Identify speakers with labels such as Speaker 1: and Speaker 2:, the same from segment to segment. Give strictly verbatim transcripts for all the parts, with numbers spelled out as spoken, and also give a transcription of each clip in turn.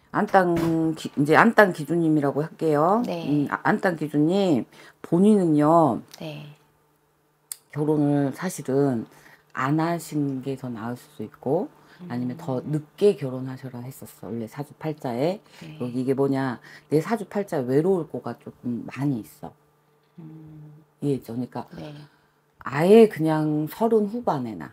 Speaker 1: 안땅 기, 이제 안땅 기준님이라고 할게요.
Speaker 2: 네.
Speaker 1: 음, 아, 안땅 기준님 본인은요
Speaker 2: 네.
Speaker 1: 결혼을 사실은 안 하신 게 더 나을 수도 있고 아니면 더 늦게 결혼하셔라 했었어. 원래 사주팔자에.
Speaker 2: 네.
Speaker 1: 여기 이게 뭐냐, 내 사주팔자에 외로울 거가 조금 많이 있어.
Speaker 2: 음,
Speaker 1: 이해했죠? 그러니까
Speaker 2: 네.
Speaker 1: 아예 그냥 서른 후반에 나.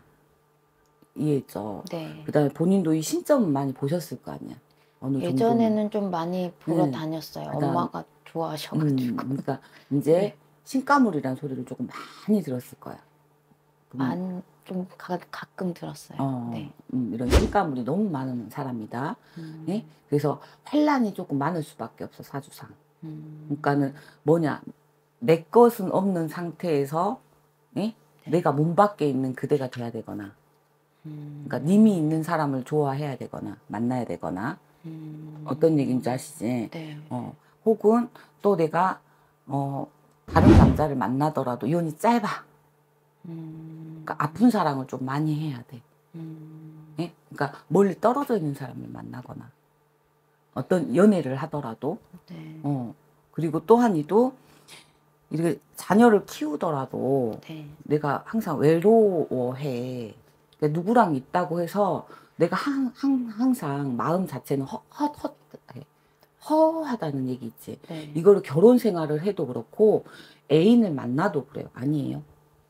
Speaker 1: 이해했죠?
Speaker 2: 네.
Speaker 1: 그 다음에 본인도 이 신점은 많이 보셨을 거 아니야. 어느 정도는.
Speaker 2: 예전에는 좀 많이 보러
Speaker 1: 응.
Speaker 2: 다녔어요.
Speaker 1: 그다음,
Speaker 2: 엄마가 좋아하셔가지고.
Speaker 1: 음, 그러니까 이제
Speaker 2: 네.
Speaker 1: 신가물이라는 소리를 조금 많이 들었을 거야. 음,
Speaker 2: 안, 좀 가, 가끔 들었어요.
Speaker 1: 어,
Speaker 2: 네.
Speaker 1: 음, 이런 신가물이 너무 많은 사람이다.
Speaker 2: 음,
Speaker 1: 예? 그래서 환란이 조금 많을 수밖에 없어, 사주상.
Speaker 2: 음,
Speaker 1: 그러니까는 뭐냐, 내 것은 없는 상태에서 예?
Speaker 2: 네.
Speaker 1: 내가 문 밖에 있는 그대가 돼야 되거나,
Speaker 2: 음,
Speaker 1: 그러니까 님이 있는 사람을 좋아해야 되거나 만나야 되거나,
Speaker 2: 음,
Speaker 1: 어떤 얘기인지 아시지?
Speaker 2: 네.
Speaker 1: 어, 혹은 또 내가 어, 다른 남자를 만나더라도 이혼이 짧아.
Speaker 2: 음,
Speaker 1: 그러니까 아픈 사랑을 좀 많이 해야 돼.
Speaker 2: 음,
Speaker 1: 예? 그러니까 멀리 떨어져 있는 사람을 만나거나 어떤 연애를 하더라도
Speaker 2: 네.
Speaker 1: 어, 그리고 또 한이도 이렇게 자녀를 키우더라도
Speaker 2: 네.
Speaker 1: 내가 항상 외로워해. 그러니까 누구랑 있다고 해서 내가 한, 한, 항상 마음 자체는 허, 허, 허, 허하다는 얘기 있지.
Speaker 2: 네.
Speaker 1: 이거를 결혼 생활을 해도 그렇고 애인을 만나도 그래요. 아니에요?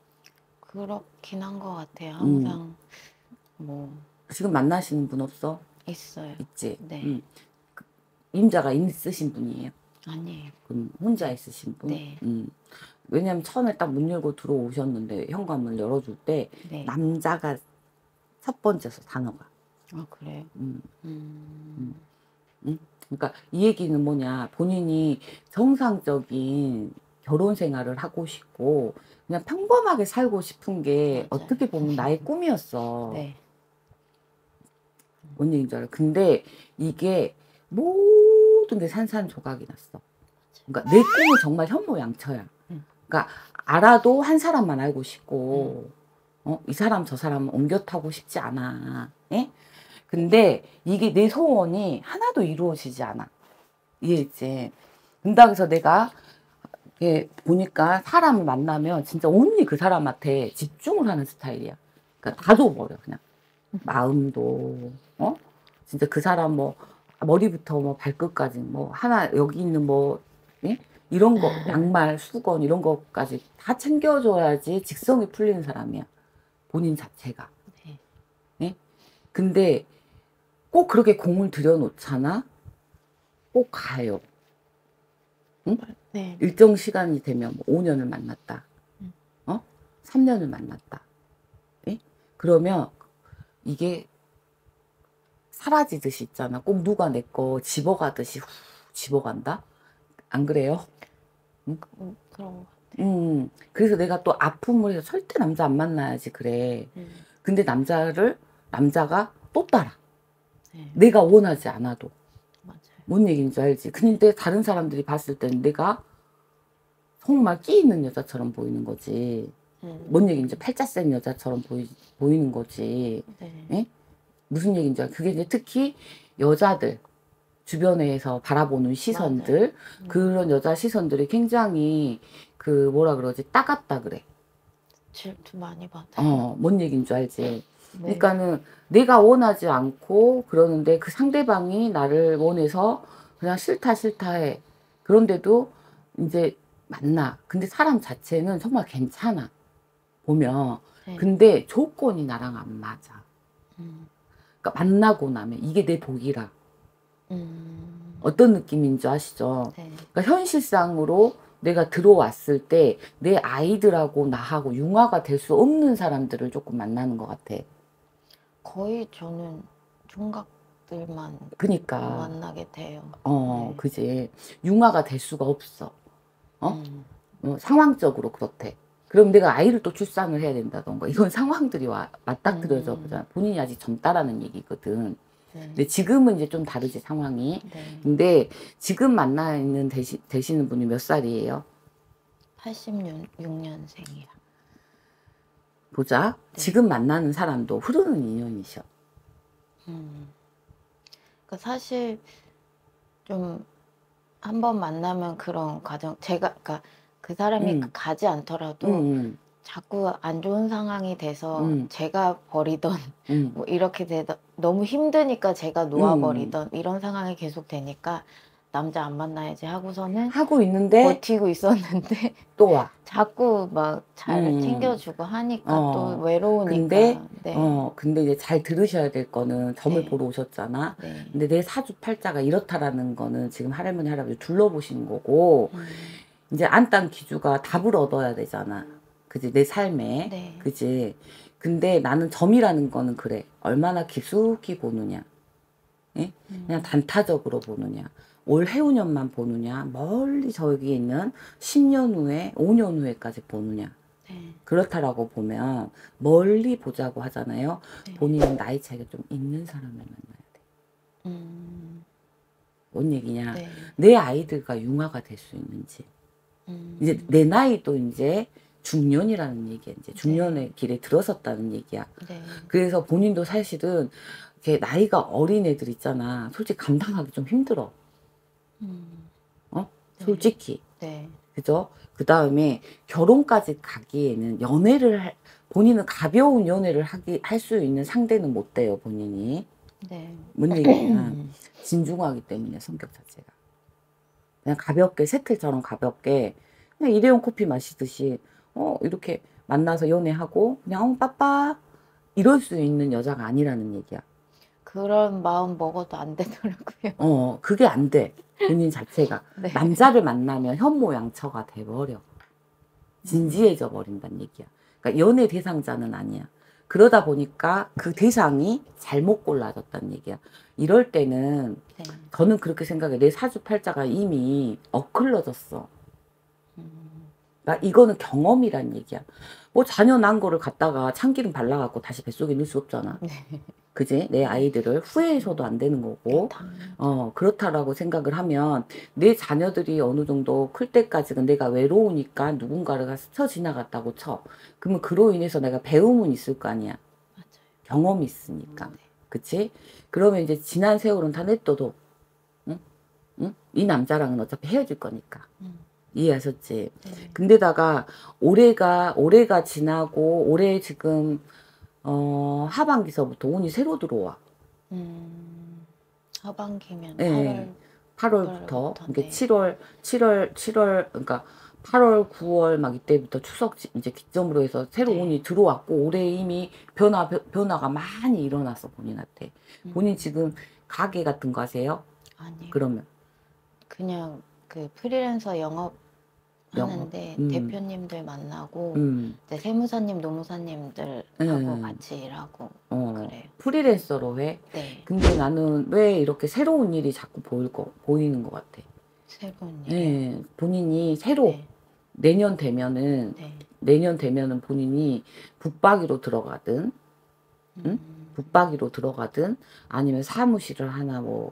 Speaker 2: 그렇긴 한 것 같아요.
Speaker 1: 음,
Speaker 2: 항상 뭐
Speaker 1: 지금 만나시는 분 없어?
Speaker 2: 있어요.
Speaker 1: 있지.
Speaker 2: 네.
Speaker 1: 음, 임자가 있으신 분이에요.
Speaker 2: 아니에요.
Speaker 1: 그럼 혼자 있으신 분?
Speaker 2: 네.
Speaker 1: 음. 왜냐면 처음에 딱 문 열고 들어오셨는데 현관문 열어줄 때
Speaker 2: 네.
Speaker 1: 남자가 첫 번째서 단어가.
Speaker 2: 아, 그래요?
Speaker 1: 음,
Speaker 2: 음,
Speaker 1: 음. 그러니까 이 얘기는 뭐냐, 본인이 정상적인 결혼 생활을 하고 싶고 그냥 평범하게 살고 싶은 게
Speaker 2: 맞아요.
Speaker 1: 어떻게 보면 나의 꿈이었어.
Speaker 2: 네.
Speaker 1: 뭔 얘기인 줄 알아? 근데 이게 모든 게 산산조각이 났어. 그러니까 내 꿈은 정말 현모양처야.
Speaker 2: 음.
Speaker 1: 그러니까 알아도 한 사람만 알고 싶고, 어? 이 사람 저 사람 옮겨 타고 싶지 않아. 예? 근데 이게 내 소원이 하나도 이루어지지 않아. 이해했지? 근다 그래서 내가 이렇게 보니까 사람을 만나면 진짜 온리 그 사람한테 집중을 하는 스타일이야. 그러니까 다 줘버려, 그냥. 마음도, 어? 진짜 그 사람 뭐, 머리부터 뭐 발끝까지 뭐, 하나, 여기 있는 뭐, 예? 이런 거, 양말, 수건, 이런 것까지 다 챙겨줘야지 직성이 풀리는 사람이야. 본인 자체가.
Speaker 2: 네.
Speaker 1: 예? 근데 꼭 그렇게 공을 들여놓잖아? 꼭 가요. 응?
Speaker 2: 네.
Speaker 1: 일정 시간이 되면 뭐 오 년을 만났다.
Speaker 2: 음.
Speaker 1: 어? 삼 년을 만났다. 예? 그러면 이게 사라지듯이 있잖아. 꼭 누가 내 거 집어가듯이 후 집어간다? 안 그래요? 응?
Speaker 2: 음, 그런 것 같아요.
Speaker 1: 음, 그래서 내가 또 아픔을 해서 절대 남자 안 만나야지 그래.
Speaker 2: 음,
Speaker 1: 근데 남자를, 남자가 또 따라.
Speaker 2: 네.
Speaker 1: 내가 원하지 않아도.
Speaker 2: 맞아요.
Speaker 1: 뭔 얘기인지 알지? 근데 다른 사람들이 봤을 때는 내가 정말 끼 있는 여자처럼 보이는 거지.
Speaker 2: 음,
Speaker 1: 뭔 얘기인지 팔자 센 여자처럼 보이, 보이는 거지.
Speaker 2: 네.
Speaker 1: 예? 무슨 얘기인지 알아? 그게 이제 특히 여자들 주변에서 바라보는 시선들,
Speaker 2: 음.
Speaker 1: 그런 여자 시선들이 굉장히 그 뭐라 그러지? 따갑다 그래.
Speaker 2: 질투 많이 받아요.
Speaker 1: 어, 뭔 얘기인 줄 알지?
Speaker 2: 네.
Speaker 1: 그러니까는 내가 원하지 않고 그러는데 그 상대방이 나를 원해서 그냥 싫다 싫다 해. 그런데도 이제 만나. 근데 사람 자체는 정말 괜찮아. 보면.
Speaker 2: 네.
Speaker 1: 근데 조건이 나랑 안 맞아.
Speaker 2: 음,
Speaker 1: 그러니까 만나고 나면 이게 내 복이라.
Speaker 2: 음,
Speaker 1: 어떤 느낌인지 아시죠?
Speaker 2: 네.
Speaker 1: 그러니까 현실상으로 내가 들어왔을 때 내 아이들하고 나하고 융화가 될 수 없는 사람들을 조금 만나는 것 같아.
Speaker 2: 거의 저는 총각들만
Speaker 1: 그니까,
Speaker 2: 만나게 돼요.
Speaker 1: 어,
Speaker 2: 네.
Speaker 1: 그지. 융화가 될 수가 없어. 어?
Speaker 2: 음,
Speaker 1: 어, 상황적으로 그렇대. 그럼 내가 아이를 또 출산을 해야 된다던가. 이건 상황들이 와, 맞닥뜨려져
Speaker 2: 음.
Speaker 1: 보잖아. 본인이 아직 젊다라는 얘기거든.
Speaker 2: 네.
Speaker 1: 근데 지금은 이제 좀 다르지, 상황이.
Speaker 2: 네.
Speaker 1: 근데 지금 만나 있는 되시, 되시는 분이 몇 살이에요?
Speaker 2: 팔십육 년생이요.
Speaker 1: 보자.
Speaker 2: 네.
Speaker 1: 지금 만나는 사람도 흐르는 인연이셔.
Speaker 2: 음. 그러니까 사실 좀 한 번 만나면 그런 과정 제가 그러니까 그 사람이
Speaker 1: 음.
Speaker 2: 가지 않더라도
Speaker 1: 음,
Speaker 2: 자꾸 안 좋은 상황이 돼서
Speaker 1: 음,
Speaker 2: 제가 버리던
Speaker 1: 음,
Speaker 2: 뭐 이렇게 되다 너무 힘드니까 제가
Speaker 1: 음.
Speaker 2: 놓아버리던 이런 상황이 계속 되니까 남자 안 만나야지 하고서는
Speaker 1: 하고 있는데
Speaker 2: 버티고 있었는데
Speaker 1: 또 와.
Speaker 2: 자꾸 막 잘
Speaker 1: 음,
Speaker 2: 챙겨주고 하니까 또
Speaker 1: 어, 근데,
Speaker 2: 외로우니까 네,
Speaker 1: 어, 근데 이제 잘 들으셔야 될 거는 점을
Speaker 2: 네,
Speaker 1: 보러 오셨잖아.
Speaker 2: 네.
Speaker 1: 근데 내 사주팔자가 이렇다라는 거는 지금 할머니, 할아버지 둘러보시는 거고,
Speaker 2: 음,
Speaker 1: 이제 안땅 기주가 답을 얻어야 되잖아. 그지? 내 삶에.
Speaker 2: 네.
Speaker 1: 그지? 근데 나는 점이라는 거는 그래. 얼마나 깊숙이 보느냐. 예? 그냥
Speaker 2: 음,
Speaker 1: 단타적으로 보느냐. 올 해운년만 보느냐. 멀리 저기 있는 십 년 후에, 오 년 후에까지 보느냐.
Speaker 2: 네,
Speaker 1: 그렇다라고 보면 멀리 보자고 하잖아요.
Speaker 2: 네.
Speaker 1: 본인은 나이 차이가 좀 있는 사람을 만나야 돼.
Speaker 2: 음,
Speaker 1: 뭔 얘기냐?
Speaker 2: 네.
Speaker 1: 내 아이들과 융화가 될 수 있는지. 이제
Speaker 2: 음,
Speaker 1: 내 나이도 이제 중년이라는 얘기야. 이제
Speaker 2: 네.
Speaker 1: 중년의 길에 들어섰다는 얘기야.
Speaker 2: 네.
Speaker 1: 그래서 본인도 사실은 이렇게 나이가 어린 애들 있잖아. 솔직히 감당하기 좀 힘들어.
Speaker 2: 음,
Speaker 1: 어?
Speaker 2: 네.
Speaker 1: 솔직히.
Speaker 2: 네.
Speaker 1: 그죠? 그 다음에 결혼까지 가기에는 연애를 할- 본인은 가벼운 연애를 하기 할 수 있는 상대는 못 돼요. 본인이.
Speaker 2: 네.
Speaker 1: 뭔 얘기냐? 진중하기 때문에 성격 자체가. 그냥 가볍게 새틀처럼 가볍게 그냥 일회용 커피 마시듯이 어 이렇게 만나서 연애하고 그냥 어 빠빠 이럴 수 있는 여자가 아니라는 얘기야.
Speaker 2: 그런 마음 먹어도 안 되더라고요.
Speaker 1: 어 그게 안 돼. 본인 자체가
Speaker 2: 네.
Speaker 1: 남자를 만나면 현모양처가 돼버려. 진지해져 버린다는 얘기야. 그러니까 연애 대상자는 아니야. 그러다 보니까 그 대상이 잘못 골라졌다는 얘기야. 이럴 때는
Speaker 2: 네.
Speaker 1: 저는 그렇게 생각해. 내 사주팔자가 이미 엇클러졌어.
Speaker 2: 음,
Speaker 1: 그러니까 이거는 경험이란 얘기야. 뭐 자녀 난 거를 갖다가 참기름 발라갖고 다시 뱃속에 넣을 수 없잖아.
Speaker 2: 네.
Speaker 1: 그지? 내 아이들을 후회해서도 안 되는 거고.
Speaker 2: 당연하죠.
Speaker 1: 어, 그렇다라고 생각을 하면 내 자녀들이 어느 정도 클 때까지는 내가 외로우니까 누군가가 스쳐 지나갔다고 쳐. 그러면 그로 인해서 내가 배움은 있을 거 아니야.
Speaker 2: 맞아요.
Speaker 1: 경험이 있으니까.
Speaker 2: 네.
Speaker 1: 그치? 그러면 이제 지난 세월은 다 냅둬도, 응? 응? 이 남자랑은 어차피 헤어질 거니까.
Speaker 2: 음,
Speaker 1: 이해하셨지?
Speaker 2: 네.
Speaker 1: 근데다가 올해가 올해가 지나고 올해 지금 어 하반기서부터 운이 새로 들어와.
Speaker 2: 음, 하반기면
Speaker 1: 예.
Speaker 2: 팔월,
Speaker 1: 팔월부터
Speaker 2: 팔월부터,
Speaker 1: 이게
Speaker 2: 네.
Speaker 1: 칠월 칠월 칠월 그러니까 팔월 구월 막 이때부터 추석 지- 이제 기점으로 해서 새로
Speaker 2: 네.
Speaker 1: 운이 들어왔고 올해 이미 변화 변- 변화가 많이 일어났어 본인한테. 본인
Speaker 2: 음,
Speaker 1: 지금 가게 같은 거 하세요?
Speaker 2: 아니요.
Speaker 1: 그러면
Speaker 2: 그냥 그 프리랜서 영업
Speaker 1: 영업.
Speaker 2: 하는데
Speaker 1: 음.
Speaker 2: 대표님들 만나고
Speaker 1: 음.
Speaker 2: 이제 세무사님, 노무사님들하고
Speaker 1: 음.
Speaker 2: 같이 일하고
Speaker 1: 어.
Speaker 2: 그래요.
Speaker 1: 프리랜서로 해?
Speaker 2: 네.
Speaker 1: 근데 나는 왜 이렇게 새로운 일이 자꾸 보일 거, 보이는 것 같아.
Speaker 2: 새로운 일이요.
Speaker 1: 예, 본인이 새로
Speaker 2: 네.
Speaker 1: 내년 되면은,
Speaker 2: 네.
Speaker 1: 내년 되면은 본인이 붙박이로 들어가든, 응?
Speaker 2: 음,
Speaker 1: 붙박이로 들어가든, 아니면 사무실을 하나 뭐,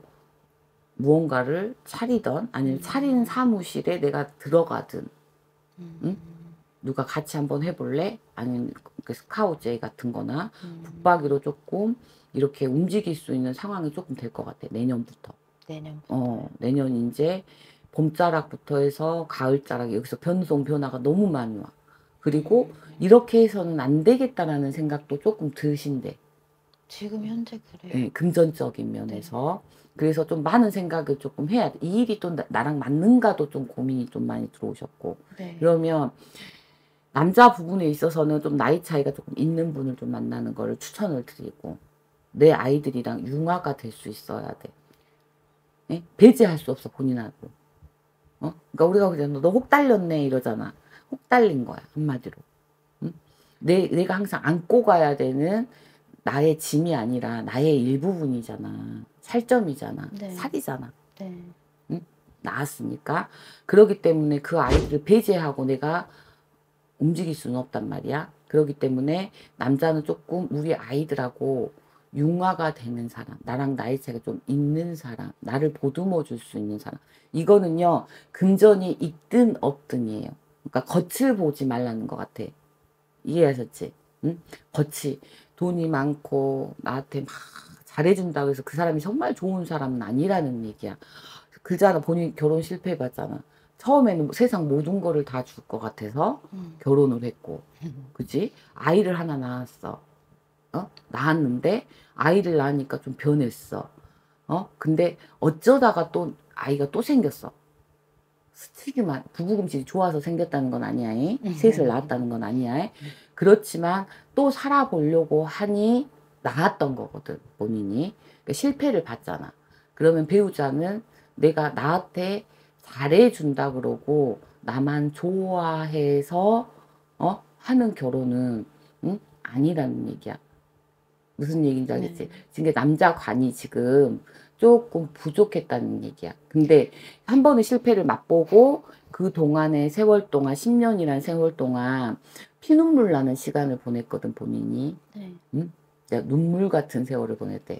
Speaker 1: 무언가를 차리던, 아니면
Speaker 2: 음.
Speaker 1: 차린 사무실에 내가 들어가든,
Speaker 2: 음,
Speaker 1: 응? 누가 같이 한번 해볼래? 아니면 그 스카우트제이 같은 거나,
Speaker 2: 음,
Speaker 1: 붙박이로 조금 이렇게 움직일 수 있는 상황이 조금 될 것 같아, 내년부터.
Speaker 2: 내년부터.
Speaker 1: 어, 내년 이제 봄자락부터 해서 가을자락 여기서 변동 변화가 너무 많이 와. 그리고
Speaker 2: 음,
Speaker 1: 이렇게 해서는 안 되겠다라는 생각도 조금 드신대.
Speaker 2: 지금 현재 그래요.
Speaker 1: 예, 금전적인 면에서. 그래서 좀 많은 생각을 조금 해야 돼. 이 일이 또 나- 나랑 맞는가도 좀 고민이 좀 많이 들어오셨고.
Speaker 2: 네.
Speaker 1: 그러면 남자 부분에 있어서는 좀 나이 차이가 조금 있는 분을 좀 만나는 거를 추천을 드리고. 내 아이들이랑 융화가 될 수 있어야 돼. 예? 배제할 수 없어, 본인하고. 어? 그러니까 우리가 그냥 너 혹 달렸네 이러잖아. 혹 달린 거야 한마디로. 응? 내 내가 항상 안고 가야 되는 나의 짐이 아니라 나의 일부분이잖아. 살점이잖아.
Speaker 2: 네.
Speaker 1: 살이잖아.
Speaker 2: 네.
Speaker 1: 응? 나았으니까 그러기 때문에 그 아이들을 배제하고 내가 움직일 수는 없단 말이야. 그러기 때문에 남자는 조금 우리 아이들하고 융화가 되는 사람, 나랑 나이 차이가 좀 있는 사람, 나를 보듬어 줄 수 있는 사람. 이거는요, 금전이 있든 없든이에요. 그러니까 겉을 보지 말라는 것 같아. 이해하셨지? 응? 겉이 돈이 많고 나한테 막 잘해준다고 해서 그 사람이 정말 좋은 사람은 아니라는 얘기야. 그잖아. 본인 결혼 실패해봤잖아. 처음에는 세상 모든 거를 다 줄 것 같아서
Speaker 2: 음.
Speaker 1: 결혼을 했고, 그지? 아이를 하나 낳았어. 어? 낳았는데 아이를 낳으니까 좀 변했어. 어? 근데 어쩌다가 또 아이가 또 생겼어. 스티기만 부부금질이 좋아서 생겼다는 건 아니야. 이? 셋을 낳았다는 건 아니야. 이? 그렇지만 또 살아보려고 하니 낳았던 거거든. 본인이. 그러니까 실패를 봤잖아. 그러면 배우자는 내가 나한테 잘해준다 그러고 나만 좋아해서 어? 하는 결혼은 응? 아니라는 얘기야. 무슨 얘기인지 알겠지?
Speaker 2: 네.
Speaker 1: 지금 남자 관이 지금 조금 부족했다는 얘기야. 근데 한 번의 실패를 맛보고 그 동안의 세월 동안 십 년이란 세월 동안 피눈물 나는 시간을 보냈거든 본인이.
Speaker 2: 네.
Speaker 1: 응? 내가 눈물 같은 세월을 보냈대.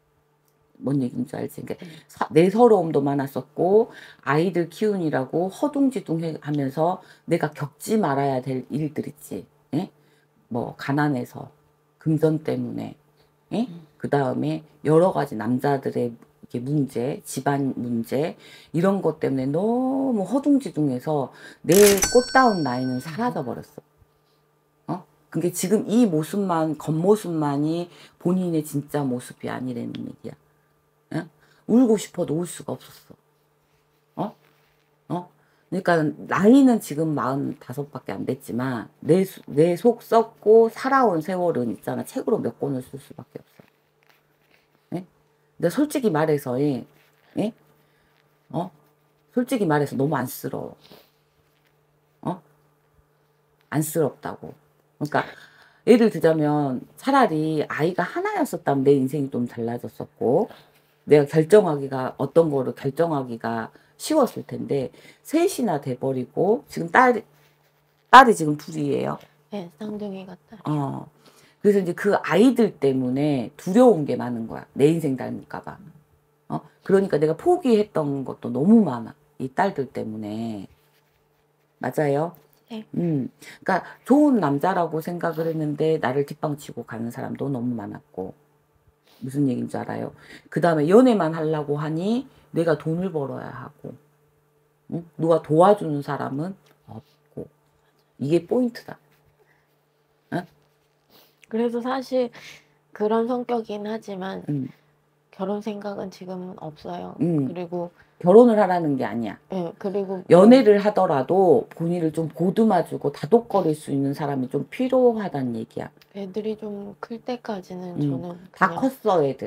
Speaker 1: 뭔 얘기인지 알지? 그러니까 내 서러움도 많았었고 아이들 키우느라고 허둥지둥 하면서 내가 겪지 말아야 될 일들 있지. 예? 뭐 가난해서 금전 때문에 예? 그 다음에 여러 가지 남자들의 이렇게 문제, 집안 문제 이런 것 때문에 너무 허둥지둥해서 내 꽃다운 나이는 사라져 버렸어. 어? 그게 지금 이 모습만 겉모습만이 본인의 진짜 모습이 아니라는 얘기야. 예? 울고 싶어도 울 수가 없었어. 어? 어? 그러니까 나이는 지금 마흔다섯밖에 안 됐지만 내 내 속 썩고 살아온 세월은 있잖아. 책으로 몇 권을 쓸 수밖에 없어. 예? 근데 솔직히 말해서 예? 예? 어? 솔직히 말해서 너무 안쓰러워. 어? 안쓰럽다고. 그러니까 예를 들자면 차라리 아이가 하나였었다면 내 인생이 좀 달라졌었고 내가 결정하기가 어떤 거를 결정하기가 쉬웠을 텐데 셋이나 돼버리고 지금 딸 딸이 지금 둘이에요.
Speaker 2: 네, 쌍둥이가 딸이요.
Speaker 1: 어. 그래서 이제 그 아이들 때문에 두려운 게 많은 거야. 내 인생 닮을까봐. 어? 그러니까 내가 포기했던 것도 너무 많아. 이 딸들 때문에. 맞아요?
Speaker 2: 네.
Speaker 1: 음. 그러니까 좋은 남자라고 생각을 했는데 나를 뒷방치고 가는 사람도 너무 많았고. 무슨 얘기인지 알아요? 그 다음에 연애만 하려고 하니 내가 돈을 벌어야 하고. 응? 누가 도와주는 사람은 없고. 이게 포인트다. 응?
Speaker 2: 그래서 사실 그런 성격이긴 하지만
Speaker 1: 음.
Speaker 2: 결혼 생각은 지금은 없어요.
Speaker 1: 음.
Speaker 2: 그리고
Speaker 1: 결혼을 하라는 게 아니야.
Speaker 2: 예, 그리고 뭐
Speaker 1: 연애를 하더라도 본인을 좀 보듬어주고 다독거릴 수 있는 사람이 좀 필요하다는 얘기야.
Speaker 2: 애들이 좀 클 때까지는
Speaker 1: 음.
Speaker 2: 저는
Speaker 1: 다
Speaker 2: 그냥
Speaker 1: 컸어 애들.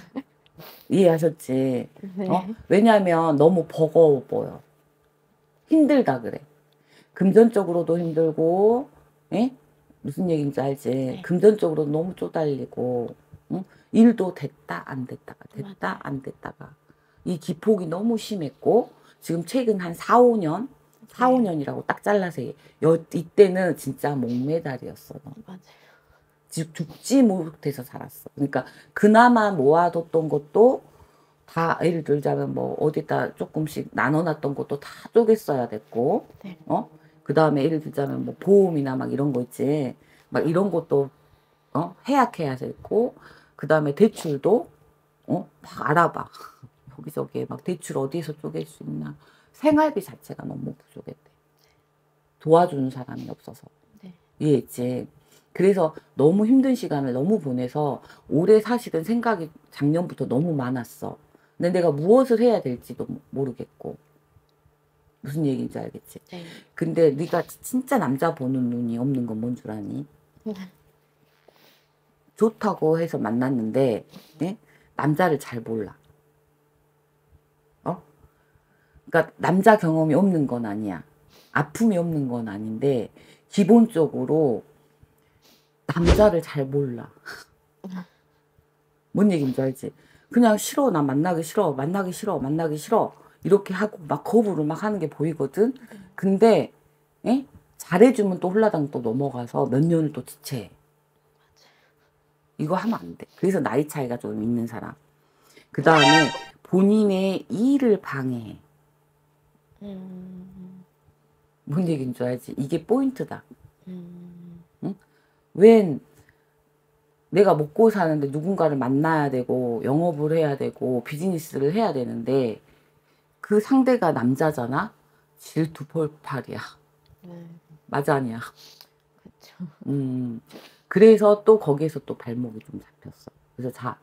Speaker 1: 이해하셨지?
Speaker 2: 네.
Speaker 1: 어? 왜냐면 너무 버거워 보여. 힘들다 그래. 금전적으로도 힘들고, 예? 무슨 얘기인지 알지?
Speaker 2: 네.
Speaker 1: 금전적으로 너무 쪼달리고, 응? 일도 됐다 안 됐다가 됐다
Speaker 2: 맞아요.
Speaker 1: 안 됐다가 이 기폭이 너무 심했고 지금 최근 한 사, 오 년 사, 오 년이라고 딱 잘라서 해. 여, 이때는 진짜 목매달이었어. 너.
Speaker 2: 맞아요.
Speaker 1: 지- 죽지 못해서 살았어. 그러니까 그나마 모아뒀던 것도 다 예를 들자면 뭐 어디다 조금씩 나눠놨던 것도 다 쪼갰어야 됐고,
Speaker 2: 네.
Speaker 1: 어? 그 다음에 예를 들자면 뭐 보험이나 막 이런 거 있지. 막 이런 것도 어? 해약해야 됐고, 그 다음에 대출도 어? 막 알아봐. 여기저기 막 대출 어디에서 쪼갤 수 있나. 생활비 자체가 너무 부족했대. 도와주는 사람이 없어서.
Speaker 2: 네.
Speaker 1: 이해했지. 그래서 너무 힘든 시간을 너무 보내서 올해 사실은 생각이 작년부터 너무 많았어. 근데 내가 무엇을 해야 될지도 모르겠고. 무슨 얘기인지 알겠지.
Speaker 2: 네.
Speaker 1: 근데 네가 진짜 남자 보는 눈이 없는 건 뭔 줄 아니? 좋다고 해서 만났는데 예? 남자를 잘 몰라. 어? 그러니까 남자 경험이 없는 건 아니야. 아픔이 없는 건 아닌데 기본적으로 남자를 잘 몰라. 뭔 얘기인지 알지? 그냥 싫어, 나 만나기 싫어, 만나기 싫어, 만나기 싫어 이렇게 하고 막 거부를 막 하는 게 보이거든. 근데 에? 잘해주면 또 홀라당 또 넘어가서 몇 년을 또 지체해. 이거 하면 안 돼. 그래서 나이 차이가 좀 있는 사람. 그 다음에 본인의 일을 방해해.
Speaker 2: 음,
Speaker 1: 뭔 얘기인 줄 알지? 이게 포인트다.
Speaker 2: 음,
Speaker 1: 응? 웬 내가 먹고 사는데 누군가를 만나야 되고 영업을 해야 되고 비즈니스를 해야 되는데 그 상대가 남자잖아. 질투볼팔이야.
Speaker 2: 네.
Speaker 1: 맞아 아니야.
Speaker 2: 그쵸.
Speaker 1: 음. 그래서 또 거기에서 또 발목이 좀 잡혔어. 그래서 자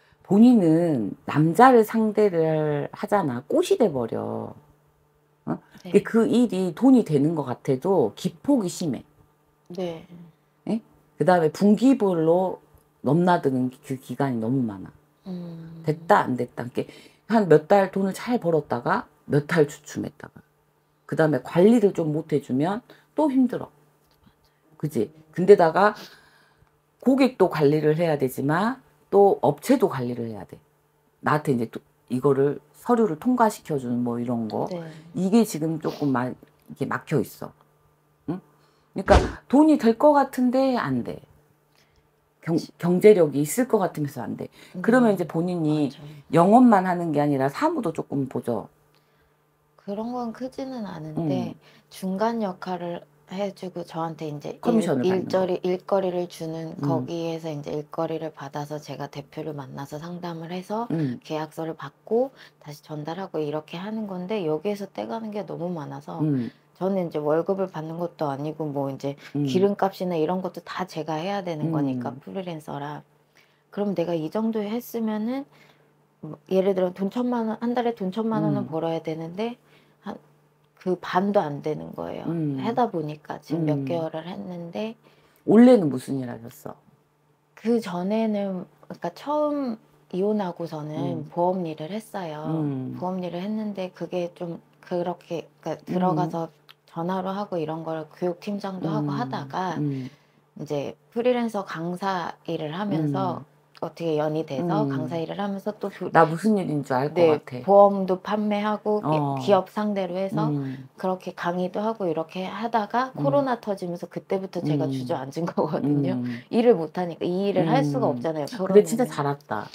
Speaker 1: 본인은 남자를 상대를 하잖아. 꽃이 돼버려. 어? 근데
Speaker 2: 네.
Speaker 1: 그 일이 돈이 되는 것 같아도 기폭이 심해.
Speaker 2: 네.
Speaker 1: 예? 그 다음에 분기별로 넘나드는 그 기간이 너무 많아.
Speaker 2: 음.
Speaker 1: 됐다 안 됐다. 한 몇 달 돈을 잘 벌었다가 몇 달 주춤했다가 그 다음에 관리를 좀 못해주면 또 힘들어. 그지? 근데다가 고객도 관리를 해야 되지만 또 업체도 관리를 해야 돼. 나한테 이제 또 이거를 서류를 통과시켜주는 뭐 이런 거.
Speaker 2: 네.
Speaker 1: 이게 지금 조금 막 이게 막혀 있어. 응? 그러니까 돈이 될 것 같은데 안 돼. 경, 경제력이 있을 것 같으면서 안 돼. 그러면
Speaker 2: 음,
Speaker 1: 이제 본인이
Speaker 2: 맞아요.
Speaker 1: 영업만 하는 게 아니라 사무도 조금 보죠.
Speaker 2: 그런 건 크지는 않은데
Speaker 1: 음.
Speaker 2: 중간 역할을 해주고 저한테 이제 일,
Speaker 1: 커미션을 받는 거.
Speaker 2: 일저리 일거리를 주는
Speaker 1: 음.
Speaker 2: 거기에서 이제 일거리를 받아서 제가 대표를 만나서 상담을 해서
Speaker 1: 음.
Speaker 2: 계약서를 받고 다시 전달하고 이렇게 하는 건데 여기에서 떼가는 게 너무 많아서
Speaker 1: 음.
Speaker 2: 저는 이제 월급을 받는 것도 아니고 뭐 이제
Speaker 1: 음.
Speaker 2: 기름값이나 이런 것도 다 제가 해야 되는
Speaker 1: 음.
Speaker 2: 거니까 프리랜서라. 그럼 내가 이 정도 했으면은 뭐 예를 들어 돈 천만 원, 한 달에 돈 천만 원은
Speaker 1: 음.
Speaker 2: 벌어야 되는데 한 그 반도 안 되는 거예요.
Speaker 1: 음.
Speaker 2: 하다 보니까 지금 몇
Speaker 1: 음.
Speaker 2: 개월을 했는데
Speaker 1: 원래는 무슨 일 하셨어?
Speaker 2: 그 전에는 그러니까 처음 이혼하고서는
Speaker 1: 음.
Speaker 2: 보험 일을 했어요.
Speaker 1: 음.
Speaker 2: 보험 일을 했는데 그게 좀 그렇게 그러니까
Speaker 1: 음.
Speaker 2: 들어가서 전화로 하고 이런 걸 교육팀장도 하고
Speaker 1: 음.
Speaker 2: 하다가
Speaker 1: 음.
Speaker 2: 이제 프리랜서 강사 일을 하면서
Speaker 1: 음.
Speaker 2: 어떻게 연이 돼서
Speaker 1: 음.
Speaker 2: 강사 일을 하면서 또 부,
Speaker 1: 나 무슨 일인 줄 알 것
Speaker 2: 네,
Speaker 1: 같아.
Speaker 2: 보험도 판매하고 기-
Speaker 1: 어.
Speaker 2: 기업 상대로 해서
Speaker 1: 음.
Speaker 2: 그렇게 강의도 하고 이렇게 하다가
Speaker 1: 음.
Speaker 2: 코로나 터지면서 그때부터 제가
Speaker 1: 음.
Speaker 2: 주저앉은 거거든요.
Speaker 1: 음.
Speaker 2: 일을 못하니까 이 일을 할 수가
Speaker 1: 음.
Speaker 2: 없잖아요.
Speaker 1: 근데 진짜
Speaker 2: 코로나는.
Speaker 1: 잘 왔다.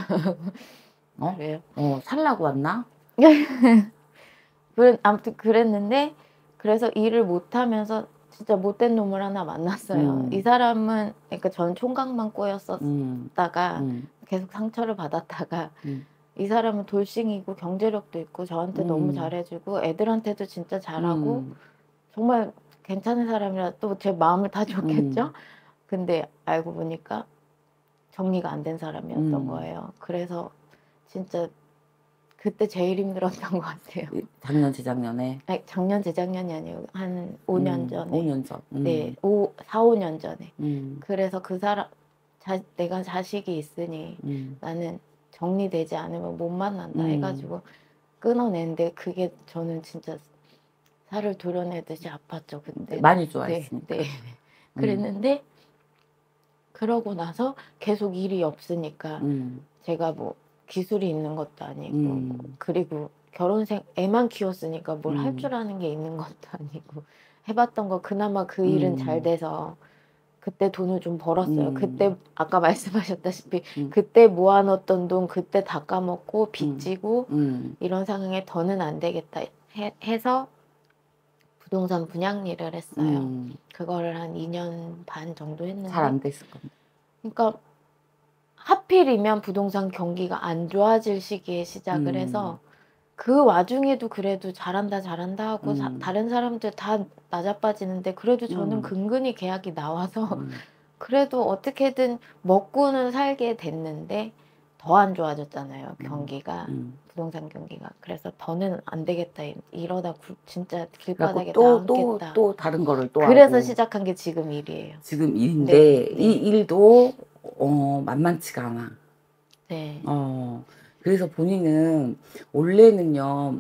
Speaker 1: 어?
Speaker 2: 그래요.
Speaker 1: 어, 살라고 왔나?
Speaker 2: 그래, 아무튼 그랬는데 그래서 일을 못하면서 진짜 못된 놈을 하나 만났어요. 이
Speaker 1: 음.
Speaker 2: 사람은 그러니까 전 총각만
Speaker 1: 음.
Speaker 2: 꼬였었다가
Speaker 1: 음.
Speaker 2: 계속 상처를 받았다가
Speaker 1: 음.
Speaker 2: 이 사람은 돌싱이고 경제력도 있고 저한테 너무
Speaker 1: 음.
Speaker 2: 잘해주고 애들한테도 진짜 잘하고
Speaker 1: 음.
Speaker 2: 정말 괜찮은 사람이라 또 제 마음을 다 줬겠죠.
Speaker 1: 음.
Speaker 2: 근데 알고 보니까 정리가 안 된 사람이었던
Speaker 1: 음.
Speaker 2: 거예요. 그래서 진짜 그때 제일 힘들었던 것 같아요.
Speaker 1: 작년, 재작년에.
Speaker 2: 아니, 작년, 재작년이 아니고 한 오 년
Speaker 1: 음.
Speaker 2: 전에.
Speaker 1: 오 년 전. 음.
Speaker 2: 네, 오, 사, 오 년 전에.
Speaker 1: 음.
Speaker 2: 그래서 그 사람, 자, 내가 자식이 있으니
Speaker 1: 음.
Speaker 2: 나는 정리되지 않으면 못 만난다
Speaker 1: 음.
Speaker 2: 해가지고 끊어냈는데 그게 저는 진짜 살을 도려내듯이 아팠죠, 그때.
Speaker 1: 많이
Speaker 2: 네,
Speaker 1: 좋아했으니까.
Speaker 2: 네.
Speaker 1: 음.
Speaker 2: 그랬는데 그러고 나서 계속 일이 없으니까
Speaker 1: 음.
Speaker 2: 제가 뭐 기술이 있는 것도 아니고
Speaker 1: 음.
Speaker 2: 그리고 결혼생 애만 키웠으니까 뭘 할
Speaker 1: 음.
Speaker 2: 줄 아는 게 있는 것도 아니고 해봤던 거 그나마 그 일은 잘
Speaker 1: 음.
Speaker 2: 돼서 그때 돈을 좀 벌었어요.
Speaker 1: 음.
Speaker 2: 그때 아까 말씀하셨다시피
Speaker 1: 음.
Speaker 2: 그때 모아놓었던 돈 그때 다 까먹고
Speaker 1: 음.
Speaker 2: 빚지고
Speaker 1: 음.
Speaker 2: 이런 상황에 더는 안 되겠다 해, 해서 부동산 분양 일을 했어요.
Speaker 1: 음.
Speaker 2: 그거를 한 이 년 반 정도
Speaker 1: 잘
Speaker 2: 했는데
Speaker 1: 안 됐을 건데.
Speaker 2: 그러니까 하필이면 부동산 경기가 안 좋아질 시기에 시작을
Speaker 1: 음.
Speaker 2: 해서 그 와중에도 그래도 잘한다 잘한다 하고 사,
Speaker 1: 음.
Speaker 2: 다른 사람들 다 낮아빠지는데 그래도 저는
Speaker 1: 음.
Speaker 2: 근근히 계약이 나와서
Speaker 1: 음.
Speaker 2: 그래도 어떻게든 먹고는 살게 됐는데 더 안 좋아졌잖아요.
Speaker 1: 음.
Speaker 2: 경기가.
Speaker 1: 음.
Speaker 2: 부동산 경기가. 그래서 더는 안 되겠다. 이- 이러다 구- 진짜
Speaker 1: 그래갖고
Speaker 2: 길바닥에
Speaker 1: 또, 또,
Speaker 2: 나앉겠다.
Speaker 1: 또 다른 거를 또
Speaker 2: 그래서
Speaker 1: 하고.
Speaker 2: 시작한 게 지금 일이에요.
Speaker 1: 지금 일인데,
Speaker 2: 네,
Speaker 1: 이
Speaker 2: 네,
Speaker 1: 일도, 어, 만만치가 않아.
Speaker 2: 네,
Speaker 1: 어, 그래서 본인은, 원래는요,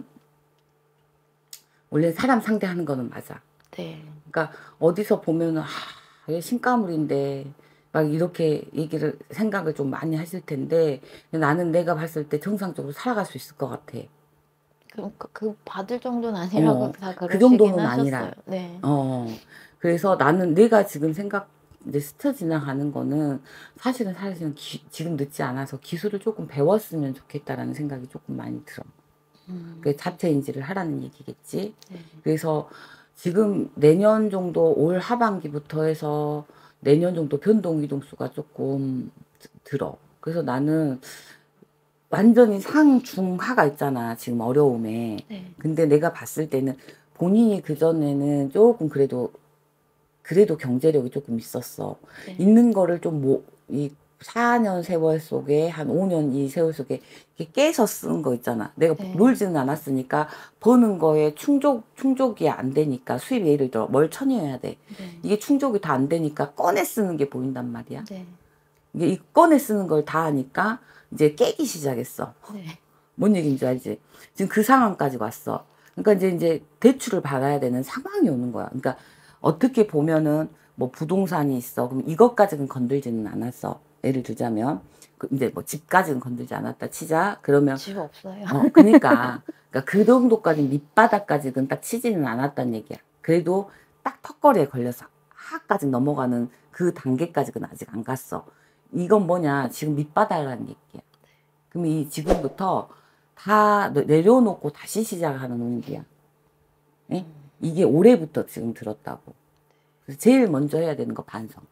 Speaker 1: 원래 사람 상대하는 거는 맞아.
Speaker 2: 네.
Speaker 1: 그러니까, 어디서 보면은, 아, 얘 신가물인데, 막 이렇게 얘기를, 생각을 좀 많이 하실 텐데, 나는 내가 봤을 때 정상적으로 살아갈 수 있을 것 같아.
Speaker 2: 그러니까 그 받을 정도는 아니라고
Speaker 1: 어,
Speaker 2: 다
Speaker 1: 그
Speaker 2: 그러시긴
Speaker 1: 정도는
Speaker 2: 하셨어요.
Speaker 1: 아니라.
Speaker 2: 네.
Speaker 1: 어, 그래서 나는 내가 지금 생각, 이제 스쳐 지나가는 거는 사실은 사실은 기- 지금 늦지 않아서 기술을 조금 배웠으면 좋겠다라는 생각이 조금 많이 들어.
Speaker 2: 음,
Speaker 1: 그 자체 인지를 하라는 얘기겠지.
Speaker 2: 네.
Speaker 1: 그래서 지금 내년 정도 올 하반기부터 해서 내년 정도 변동 이동수가 조금 드- 들어. 그래서 나는 완전히 상중하가 있잖아, 지금 어려움에.
Speaker 2: 네.
Speaker 1: 근데 내가 봤을 때는 본인이 그전에는 조금 그래도, 그래도 경제력이 조금 있었어.
Speaker 2: 네.
Speaker 1: 있는 거를 좀 뭐, 이 사 년 세월 속에, 한 오 년 이 세월 속에 이렇게 깨서 쓴 거 있잖아. 내가
Speaker 2: 네.
Speaker 1: 놀지는 않았으니까 버는 거에 충족, 충족이 안 되니까 수입이 예를 들어 뭘 천이어야 돼.
Speaker 2: 네.
Speaker 1: 이게 충족이 다 안 되니까 꺼내 쓰는 게 보인단 말이야.
Speaker 2: 네.
Speaker 1: 이게 이 꺼내 쓰는 걸 다 하니까 이제 깨기 시작했어.
Speaker 2: 네.
Speaker 1: 뭔 얘기인지 알지? 지금 그 상황까지 왔어. 그러니까 이제 이제 대출을 받아야 되는 상황이 오는 거야. 그러니까 어떻게 보면은 뭐 부동산이 있어. 그럼 이것까지는 건들지는 않았어. 예를 들자면 그 이제 뭐 집까지는 건들지 않았다 치자. 그러면
Speaker 2: 집 없어요.
Speaker 1: 어 그러니까 그러니까 그 정도까지 밑바닥까지는 딱 치지는 않았단 얘기야. 그래도 딱 턱걸이에 걸려서 하까지 넘어가는 그 단계까지는 아직 안 갔어. 이건 뭐냐? 지금 밑바닥이라는 얘기야. 그럼 이 지금부터 다 내려놓고 다시 시작하는 운기야. 예? 이게 올해부터 지금 들었다고. 그래서 제일 먼저 해야 되는 거 반성.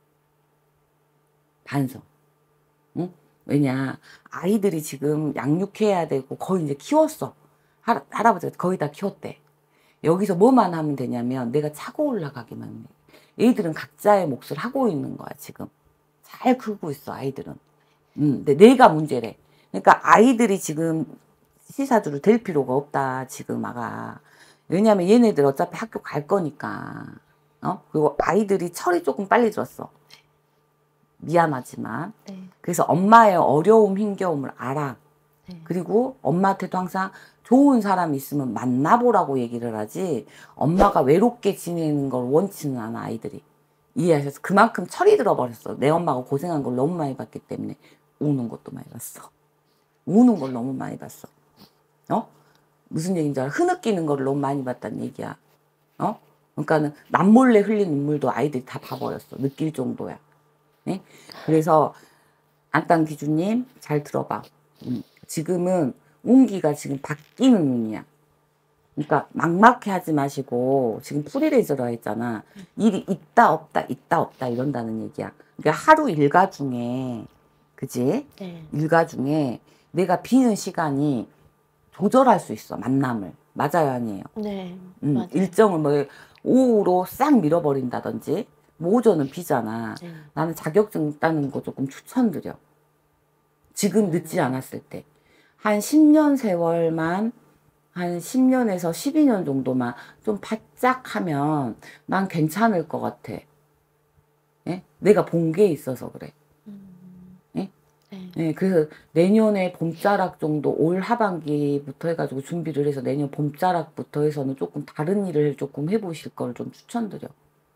Speaker 1: 반성. 응? 왜냐, 아이들이 지금 양육해야 되고 거의 이제 키웠어. 할, 할아버지가 거의 다 키웠대. 여기서 뭐만 하면 되냐면 내가 차고 올라가기만 해. 얘들은 각자의 몫을 하고 있는 거야, 지금. 잘 크고 있어, 아이들은. 음, 근데 내가 문제래. 그러니까 아이들이 지금 시사주로 될 필요가 없다, 지금 아가. 왜냐면 얘네들 어차피 학교 갈 거니까. 어? 그리고 아이들이 철이 조금 빨리 들었어. 미안하지만.
Speaker 2: 네.
Speaker 1: 그래서 엄마의 어려움, 힘겨움을 알아.
Speaker 2: 네.
Speaker 1: 그리고 엄마한테도 항상 좋은 사람이 있으면 만나보라고 얘기를 하지, 엄마가 외롭게 지내는 걸 원치는 않아, 아이들이. 이해하셔서 그만큼 철이 들어버렸어. 내 엄마가 고생한 걸 너무 많이 봤기 때문에. 우는 것도 많이 봤어. 우는 걸 너무 많이 봤어. 어? 무슨 얘기인지 알아? 흐느끼는 걸 너무 많이 봤다는 얘기야. 어? 그러니까는 남몰래 흘린 눈물도 아이들이 다 봐버렸어. 느낄 정도야. 네? 그래서 안땅 기주님 잘 들어봐. 음, 지금은 운기가 지금 바뀌는 운이야. 그러니까 막막해 하지 마시고, 지금 프리랜서라 했잖아. 일이 있다 없다 있다 없다 이런다는 얘기야. 그러니까 하루 일과 중에, 그지?
Speaker 2: 네.
Speaker 1: 일과 중에 내가 비는 시간이 조절할 수 있어, 만남을. 맞아요, 아니에요?
Speaker 2: 네.
Speaker 1: 음,
Speaker 2: 맞아요.
Speaker 1: 일정을 뭐 오후로 싹 밀어버린다든지, 뭐 오전은 비잖아.
Speaker 2: 네.
Speaker 1: 나는 자격증 따는 거 조금 추천드려. 지금 늦지 않았을 때. 한 십 년 세월만, 한 십 년에서 십이 년 정도만 좀 바짝 하면 난 괜찮을 것 같아. 예? 내가 본 게 있어서 그래.
Speaker 2: 음.
Speaker 1: 예?
Speaker 2: 네.
Speaker 1: 예, 그래서 내년에 봄자락 정도, 올 하반기부터 해가지고 준비를 해서 내년 봄자락부터 해서는 조금 다른 일을 조금 해보실 걸 좀 추천드려.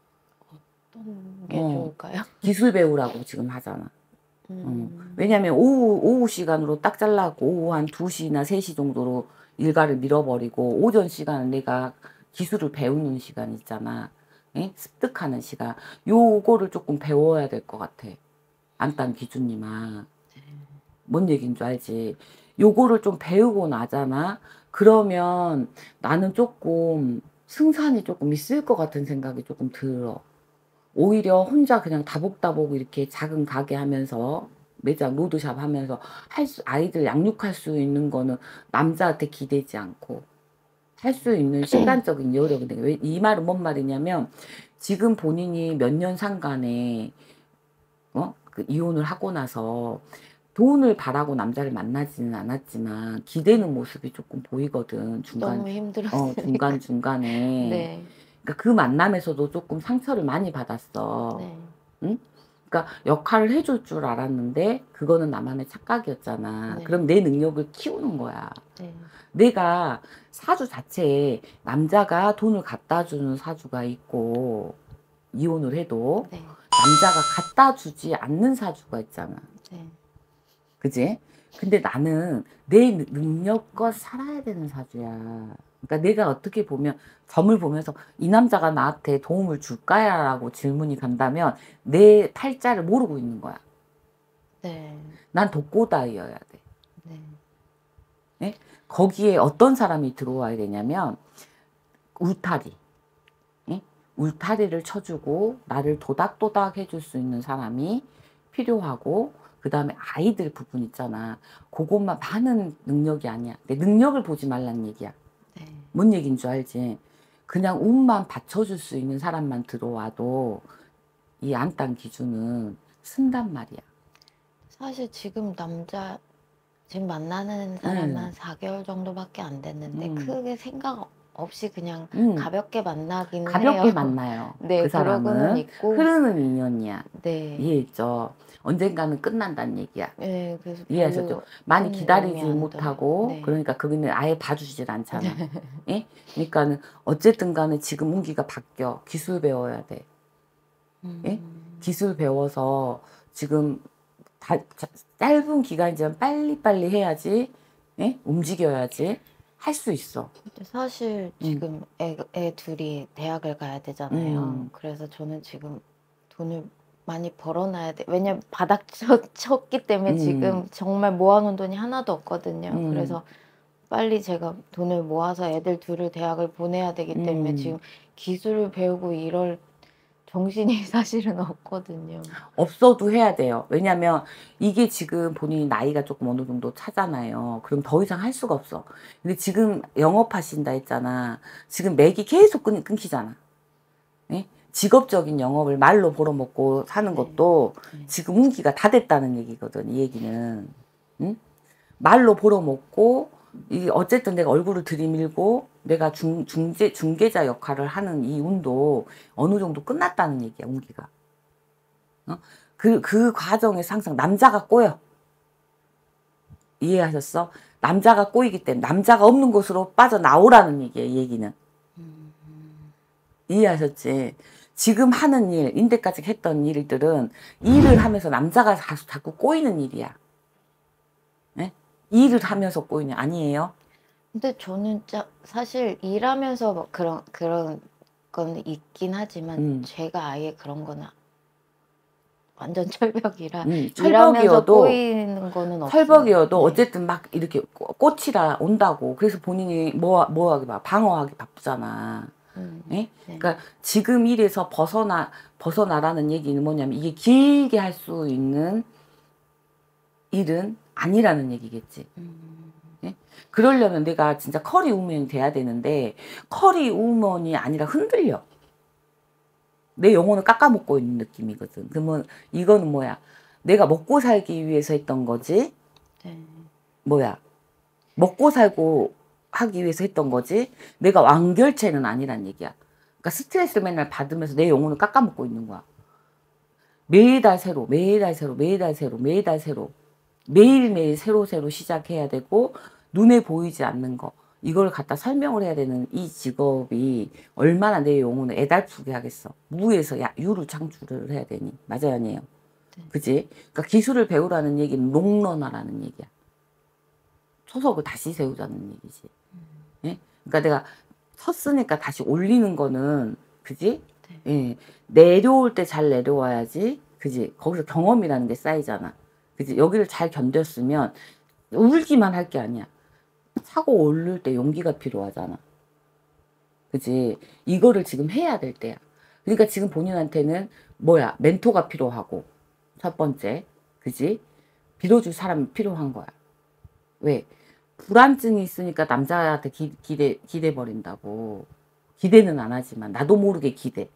Speaker 2: 어떤 게
Speaker 1: 어,
Speaker 2: 좋을까요?
Speaker 1: 기술 배우라고 지금 하잖아.
Speaker 2: 음.
Speaker 1: 음. 왜냐면 오후, 오후 시간으로 딱 잘라고 오후 한 두 시나 세 시 정도로 일과를 밀어버리고, 오전 시간은 내가 기술을 배우는 시간 있잖아. 예? 습득하는 시간. 요거를 조금 배워야 될 것 같아. 안딴 기준님아. 뭔 얘기인 줄 알지? 요거를 좀 배우고 나잖아. 그러면 나는 조금 승산이 조금 있을 것 같은 생각이 조금 들어. 오히려 혼자 그냥 다복다복 이렇게 작은 가게 하면서, 매장 로드샵 하면서 할 수, 아이들 양육할 수 있는 거는 남자한테 기대지 않고 할 수 있는 시간적인 여력이 돼. 왜 이 말은 뭔 말이냐면, 지금 본인이 몇 년 상간에 어? 그 이혼을 하고 나서 돈을 바라고 남자를 만나지는 않았지만 기대는 모습이 조금 보이거든. 중간,
Speaker 2: 너무
Speaker 1: 어,
Speaker 2: 힘들었어요.
Speaker 1: 중간 중간에.
Speaker 2: 네.
Speaker 1: 그러니까 그 만남에서도 조금 상처를 많이 받았어.
Speaker 2: 네.
Speaker 1: 응? 그러니까 역할을 해줄 줄 알았는데 그거는 나만의 착각이었잖아.
Speaker 2: 네.
Speaker 1: 그럼 내 능력을 키우는 거야.
Speaker 2: 네.
Speaker 1: 내가 사주 자체에 남자가 돈을 갖다 주는 사주가 있고, 이혼을 해도
Speaker 2: 네.
Speaker 1: 남자가 갖다 주지 않는 사주가 있잖아.
Speaker 2: 네.
Speaker 1: 그지? 근데 나는 내 능- 능력껏 살아야 되는 사주야. 그러니까 내가 어떻게 보면 점을 보면서 이 남자가 나한테 도움을 줄까야? 라고 질문이 간다면 내 팔자를 모르고 있는 거야.
Speaker 2: 네.
Speaker 1: 난 독고다이여야 돼.
Speaker 2: 네.
Speaker 1: 예? 거기에 어떤 사람이 들어와야 되냐면 울타리. 예? 울타리를 쳐주고 나를 도닥도닥 해줄 수 있는 사람이 필요하고, 그 그 다음에 아이들 부분 있잖아. 그것만 많은 능력이 아니야. 내 능력을 보지 말라는 얘기야.
Speaker 2: 네.
Speaker 1: 뭔 얘기인 줄 알지? 그냥 운만 받쳐줄 수 있는 사람만 들어와도 이 안땅 기준은 쓴단 말이야.
Speaker 2: 사실 지금 남자 지금 만나는 사람은
Speaker 1: 응.
Speaker 2: 한 사 개월 정도밖에 안 됐는데
Speaker 1: 음.
Speaker 2: 크게 생각 없이 그냥
Speaker 1: 음.
Speaker 2: 가볍게 만나기는
Speaker 1: 가볍게
Speaker 2: 해요.
Speaker 1: 만나요.
Speaker 2: 네,
Speaker 1: 그
Speaker 2: 그러고는
Speaker 1: 사람은
Speaker 2: 있고.
Speaker 1: 흐르는 인연이야.
Speaker 2: 네.
Speaker 1: 이해했죠? 언젠가는 끝난다는 얘기야.
Speaker 2: 네, 그래서
Speaker 1: 이해하셨죠?
Speaker 2: 별로
Speaker 1: 많이
Speaker 2: 큰
Speaker 1: 기다리지
Speaker 2: 의미 안
Speaker 1: 못하고
Speaker 2: 둬요. 네.
Speaker 1: 그러니까 그거는 아예 봐주질 않잖아. 예? 그러니까는 어쨌든 간에 지금 운기가 바뀌어. 기술 배워야 돼. 예?
Speaker 2: 음.
Speaker 1: 기술 배워서 지금 다, 자- 짧은 기간이지만 빨리빨리 해야지. 예? 움직여야지 할 수 있어.
Speaker 2: 근데 사실 지금 애, 애 둘이 대학을 가야 되잖아요.
Speaker 1: 음.
Speaker 2: 그래서 저는 지금 돈을 많이 벌어놔야 돼. 왜냐면 바닥 쳤, 쳤기 때문에
Speaker 1: 음.
Speaker 2: 지금 정말 모아놓은 돈이 하나도 없거든요.
Speaker 1: 음.
Speaker 2: 그래서 빨리 제가 돈을 모아서 애들 둘을 대학을 보내야 되기 때문에
Speaker 1: 음.
Speaker 2: 지금 기술을 배우고 이럴 정신이 사실은 없거든요.
Speaker 1: 없어도 해야 돼요. 왜냐면 이게 지금 본인이 나이가 조금 어느 정도 차잖아요. 그럼 더 이상 할 수가 없어. 근데 지금 영업하신다 했잖아. 지금 맥이 계속 끊, 끊기잖아. 예? 직업적인 영업을 말로 벌어먹고 사는
Speaker 2: 네.
Speaker 1: 것도
Speaker 2: 네.
Speaker 1: 지금 운기가 다 됐다는 얘기거든. 이 얘기는. 응? 말로 벌어먹고 이 어쨌든 내가 얼굴을 들이밀고 내가 중, 중재, 중개자 역할을 하는 이 운도 어느 정도 끝났다는 얘기야. 운기가. 어? 그, 그 과정에서 항상 남자가 꼬여. 이해하셨어? 남자가 꼬이기 때문에 남자가 없는 곳으로 빠져나오라는 얘기야, 이 얘기는.
Speaker 2: 음.
Speaker 1: 이해하셨지? 지금 하는 일, 인대까지 했던 일들은 일을 하면서 남자가 자꾸, 자꾸 꼬이는 일이야. 네? 일을 하면서 꼬이는 아니에요?
Speaker 2: 근데 저는 짜, 사실 일하면서 뭐 그런 그런 건 있긴 하지만
Speaker 1: 음.
Speaker 2: 제가 아예 그런 거는 완전 철벽이라
Speaker 1: 음,
Speaker 2: 일하면서
Speaker 1: 철벽이어도
Speaker 2: 꼬이는 거는 없어요.
Speaker 1: 철벽이어도
Speaker 2: 네.
Speaker 1: 어쨌든 막 이렇게 꼬- 꽃이라 온다고. 그래서 본인이 뭐, 뭐 하기 봐. 방어하기 바쁘잖아.
Speaker 2: 음,
Speaker 1: 예?
Speaker 2: 네.
Speaker 1: 그러니까 지금 일에서 벗어나, 벗어나라는 얘기는 뭐냐면 이게 길게 할 수 있는 일은 아니라는 얘기겠지.
Speaker 2: 음,
Speaker 1: 예? 그러려면 내가 진짜 커리 우먼이 돼야 되는데 커리 우먼이 아니라 흔들려. 내 영혼을 깎아먹고 있는 느낌이거든. 그러면 이거는 뭐야? 내가 먹고 살기 위해서 했던 거지.
Speaker 2: 네.
Speaker 1: 뭐야? 먹고 살고 하기 위해서 했던 거지. 내가 완결체는 아니란 얘기야. 그러니까 스트레스를 맨날 받으면서 내 영혼을 깎아먹고 있는 거야. 매달 새로, 매달 새로, 매달 새로, 매달 새로. 매일매일 새로 새로 시작해야 되고 눈에 보이지 않는 거. 이걸 갖다 설명을 해야 되는 이 직업이 얼마나 내 영혼을 애달프게 하겠어. 무에서 야, 유를 창출을 해야 되니. 맞아요, 아니에요?
Speaker 2: 네.
Speaker 1: 그지? 그러니까 기술을 배우라는 얘기는 롱런하라는 얘기야. 초석을 다시 세우자는 얘기지. 예? 그러니까 내가 섰으니까 다시 올리는 거는, 그지?
Speaker 2: 네.
Speaker 1: 예. 내려올 때 잘 내려와야지. 그지? 거기서 경험이라는 게 쌓이잖아. 그지? 여기를 잘 견뎠으면 울기만 할 게 아니야. 차고 오를 때 용기가 필요하잖아. 그지? 이거를 지금 해야 될 때야. 그러니까 지금 본인한테는 뭐야? 멘토가 필요하고, 첫 번째. 그지? 빌어줄 사람이 필요한 거야. 왜? 불안증이 있으니까 남자한테 기, 기대, 기대 버린다고. 기대는 안 하지만, 나도 모르게 기대.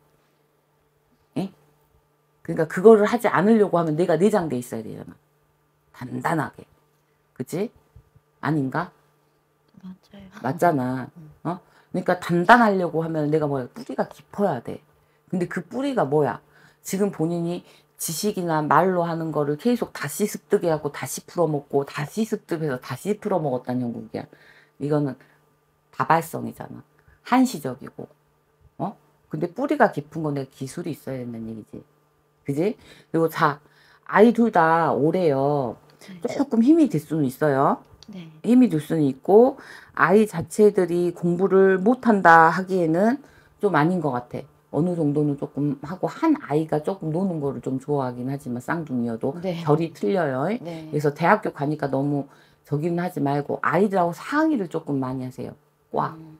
Speaker 1: 예? 그러니까 그거를 하지 않으려고 하면 내가 내장돼 있어야 되잖아. 단단하게. 그치? 아닌가?
Speaker 2: 맞아요.
Speaker 1: 맞잖아. 어? 그러니까 단단하려고 하면 내가 뭐야? 뿌리가 깊어야 돼. 근데 그 뿌리가 뭐야? 지금 본인이 지식이나 말로 하는 거를 계속 다시 습득해 하고 다시 풀어먹고 다시 습득해서 다시 풀어먹었다는 형국이야. 이거는 다발성이잖아. 한시적이고. 어? 근데 뿌리가 깊은 건 내가 기술이 있어야 된다는 얘기지. 그지? 그리고 자, 아이 둘 다 올해요.
Speaker 2: 네.
Speaker 1: 조금 힘이 들 수는 있어요.
Speaker 2: 네.
Speaker 1: 힘이 들 수는 있고 아이 자체들이 공부를 못한다 하기에는 좀 아닌 것 같아. 어느 정도는 조금 하고 한 아이가 조금 노는 거를 좀 좋아하긴 하지만 쌍둥이여도
Speaker 2: 네.
Speaker 1: 결이 틀려요.
Speaker 2: 네.
Speaker 1: 그래서 대학교 가니까 너무 저기는 하지 말고 아이들하고 상의를 조금 많이 하세요. 꽉.
Speaker 2: 음,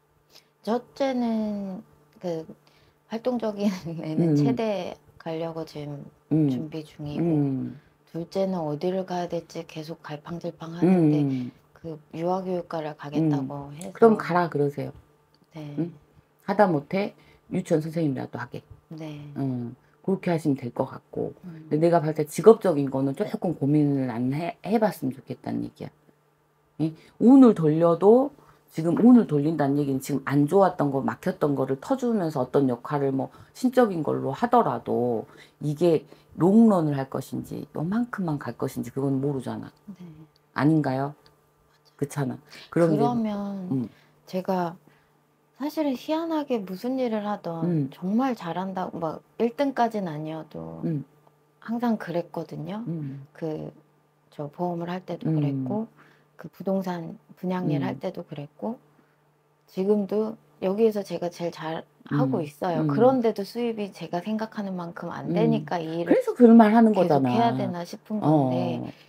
Speaker 2: 첫째는 그 활동적인 애는
Speaker 1: 음.
Speaker 2: 체대 가려고 지금
Speaker 1: 음.
Speaker 2: 준비 중이고
Speaker 1: 음.
Speaker 2: 둘째는 어디를 가야 될지 계속 갈팡질팡 하는데
Speaker 1: 음.
Speaker 2: 그 유아교육과를 가겠다고 해서
Speaker 1: 그럼 가라 그러세요.
Speaker 2: 네.
Speaker 1: 응? 하다못해 유치원 선생님이라도 하게.
Speaker 2: 네.
Speaker 1: 음, 그렇게 하시면 될 것 같고.
Speaker 2: 음.
Speaker 1: 근데 내가 봤을 때 직업적인 거는 조금 고민을 안 해, 해봤으면 좋겠다는 얘기야. 예? 운을 돌려도 지금 운을 돌린다는 얘기는 지금 안 좋았던 거, 막혔던 거를 터주면서 어떤 역할을 뭐 신적인 걸로 하더라도 이게 롱런을 할 것인지 요만큼만 갈 것인지 그건 모르잖아.
Speaker 2: 네.
Speaker 1: 아닌가요? 그렇잖아. 그럼 이제
Speaker 2: 그러면
Speaker 1: 음.
Speaker 2: 제가 사실은 희한하게 무슨 일을 하던
Speaker 1: 음.
Speaker 2: 정말 잘한다고 막 일 등까지는 아니어도
Speaker 1: 음.
Speaker 2: 항상 그랬거든요.
Speaker 1: 음.
Speaker 2: 그 저 보험을 할 때도
Speaker 1: 음.
Speaker 2: 그랬고 그 부동산 분양일
Speaker 1: 음.
Speaker 2: 할 때도 그랬고 지금도 여기에서 제가 제일 잘 하고
Speaker 1: 음.
Speaker 2: 있어요.
Speaker 1: 음.
Speaker 2: 그런데도 수입이 제가 생각하는 만큼 안
Speaker 1: 음.
Speaker 2: 되니까 이 일을
Speaker 1: 그래서 그런 말 하는
Speaker 2: 계속
Speaker 1: 거잖아.
Speaker 2: 해야 되나 싶은 건데
Speaker 1: 어.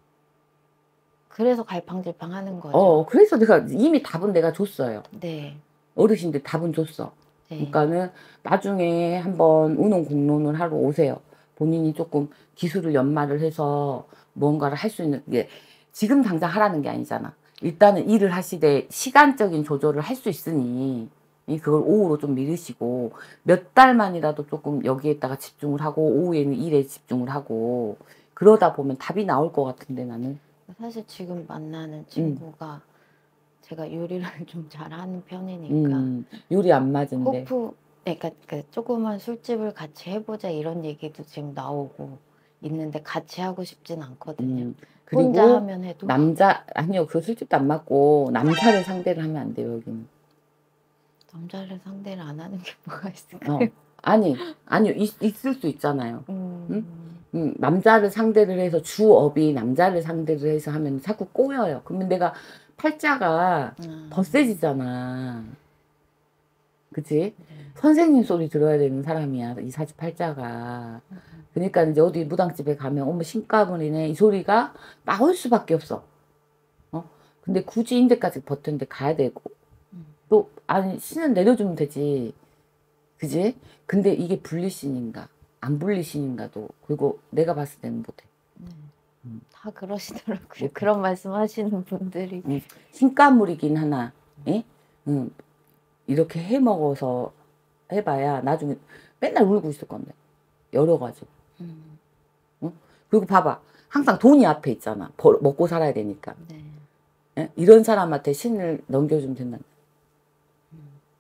Speaker 2: 그래서 갈팡질팡 하는 거죠.
Speaker 1: 어, 그래서 내가 이미 답은 내가 줬어요.
Speaker 2: 네.
Speaker 1: 어르신들 답은 줬어.
Speaker 2: 네.
Speaker 1: 그러니까는 나중에 한번 운원 공론을 하러 오세요. 본인이 조금 기술을 연마를 해서 뭔가를 할 수 있는 게 지금 당장 하라는 게 아니잖아. 일단은 일을 하시되 시간적인 조절을 할 수 있으니 이 그걸 오후로 좀 미루시고 몇 달만이라도 조금 여기에다가 집중을 하고 오후에는 일에 집중을 하고 그러다 보면 답이 나올 것 같은데 나는.
Speaker 2: 사실 지금 만나는 친구가 제가 요리를 좀 잘하는 편이니까
Speaker 1: 음, 요리 안 맞은데.
Speaker 2: 호프 그러니까 그 조그만 술집을 같이 해보자 이런 얘기도 지금 나오고 있는데 같이 하고 싶진 않거든요.
Speaker 1: 음,
Speaker 2: 혼자
Speaker 1: 그리고
Speaker 2: 하면 해도
Speaker 1: 남자 아니요 그 술집도 안 맞고 남자를 상대를 하면 안 돼요 여기는.
Speaker 2: 남자를 상대를 안 하는 게 뭐가
Speaker 1: 어,
Speaker 2: 있을까요?
Speaker 1: 아니 아니요 있, 있을 수 있잖아요.
Speaker 2: 음,
Speaker 1: 응? 음, 남자를 상대를 해서 주업이 남자를 상대를 해서 하면 자꾸 꼬여요. 그러면 내가 팔자가
Speaker 2: 음.
Speaker 1: 더 세지잖아. 그치?
Speaker 2: 네.
Speaker 1: 선생님 소리 들어야 되는 사람이야 이 사주팔자가. 그러니까 이제 어디 무당집에 가면 어머 신가문이네 이 소리가 나올 수밖에 없어. 어? 근데 굳이 인데까지 버텼는데 가야 되고
Speaker 2: 음.
Speaker 1: 또 아니 신은 내려주면 되지. 그지? 근데 이게 분리신인가 안 분리신인가도 그리고 내가 봤을 때는 못해.
Speaker 2: 네.
Speaker 1: 음.
Speaker 2: 다 그러시더라고요.
Speaker 1: 못해.
Speaker 2: 그런 말씀하시는 분들이.
Speaker 1: 음, 신가물이긴 하나. 예? 음, 이렇게 해 먹어서 해봐야 나중에 맨날 울고 있을 건데 여러 가지.
Speaker 2: 음.
Speaker 1: 어? 그리고 봐봐 항상 돈이 앞에 있잖아. 벌, 먹고 살아야 되니까.
Speaker 2: 네.
Speaker 1: 예? 이런 사람한테 신을 넘겨주면 된다.
Speaker 2: 음.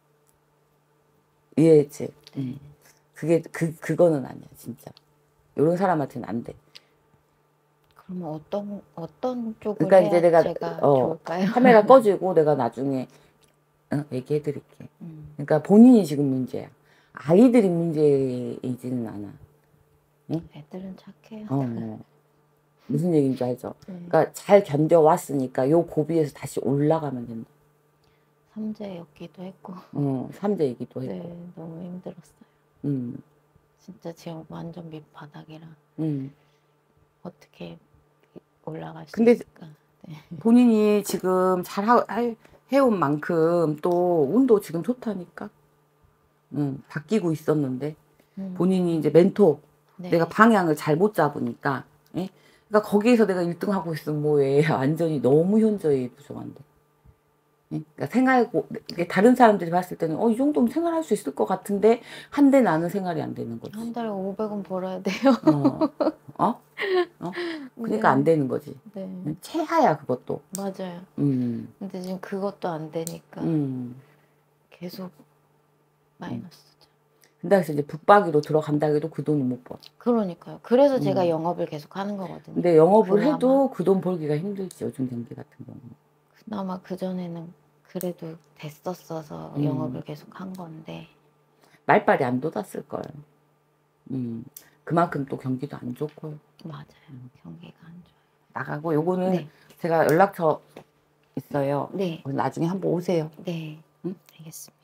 Speaker 1: 이해했지?
Speaker 2: 네.
Speaker 1: 음. 그게 그 그거는 아니야 진짜. 이런 사람한테는 안 돼.
Speaker 2: 그러면 어떤 어떤 쪽을
Speaker 1: 그러니까
Speaker 2: 해야
Speaker 1: 이제 내가
Speaker 2: 제가
Speaker 1: 어,
Speaker 2: 좋을까요?
Speaker 1: 카메라 꺼지고 내가 나중에 어, 얘기해 드릴게.
Speaker 2: 음.
Speaker 1: 그러니까 본인이 지금 문제야. 아이들이 문제이지는 않아. 응?
Speaker 2: 애들은 착해요.
Speaker 1: 어, 어. 무슨 얘기인지 알죠?
Speaker 2: 네.
Speaker 1: 그러니까 잘 견뎌왔으니까 요 고비에서 다시 올라가면 된다.
Speaker 2: 삼재였기도 했고.
Speaker 1: 어, 삼재이기도 했고.
Speaker 2: 네, 너무 힘들었어요.
Speaker 1: 음,
Speaker 2: 진짜 지금 완전 밑바닥이라
Speaker 1: 음.
Speaker 2: 어떻게 올라갈 수
Speaker 1: 근데
Speaker 2: 있을까? 네.
Speaker 1: 본인이 지금 잘 하, 할- 해온 만큼 또 운도 지금 좋다니까. 음, 바뀌고 있었는데
Speaker 2: 음.
Speaker 1: 본인이 이제 멘토
Speaker 2: 네.
Speaker 1: 내가 방향을 잘못 잡으니까. 예? 그러니까 거기에서 내가 일 등 하고 있으면 뭐해. 완전히 너무 현저히 부족한데. 예? 그러니까 생활고 이게 다른 사람들이 봤을 때는 어, 이 정도면 생활할 수 있을 것 같은데 한데 나는 생활이 안 되는 거지.
Speaker 2: 한 달에 오백 원 벌어야 돼요.
Speaker 1: 어, 어, 어, 그러니까 안
Speaker 2: 네.
Speaker 1: 되는 거지.
Speaker 2: 네.
Speaker 1: 최하야 그것도.
Speaker 2: 맞아요.
Speaker 1: 음,
Speaker 2: 근데 지금 그것도 안 되니까
Speaker 1: 음.
Speaker 2: 계속 마이너스죠.
Speaker 1: 근데 그래서 이제 붙박이로 들어간다 해도 그 돈을 못 벌어.
Speaker 2: 그러니까요. 그래서 제가
Speaker 1: 음.
Speaker 2: 영업을 계속 하는 거거든요.
Speaker 1: 근데 영업을
Speaker 2: 그나마.
Speaker 1: 해도 그 돈 벌기가 힘들지 요즘 경기 같은 경우.
Speaker 2: 그나마 그전에는 그래도 됐었어서
Speaker 1: 음.
Speaker 2: 영업을 계속 한 건데
Speaker 1: 말빨이 안 돋았을 거예요. 음, 그만큼 또 경기도 안 좋고요.
Speaker 2: 맞아요. 경기가 안 좋아요.
Speaker 1: 나가고 요거는
Speaker 2: 네.
Speaker 1: 제가 연락처 있어요.
Speaker 2: 네.
Speaker 1: 나중에 한번 오세요.
Speaker 2: 네.
Speaker 1: 응?
Speaker 2: 알겠습니다.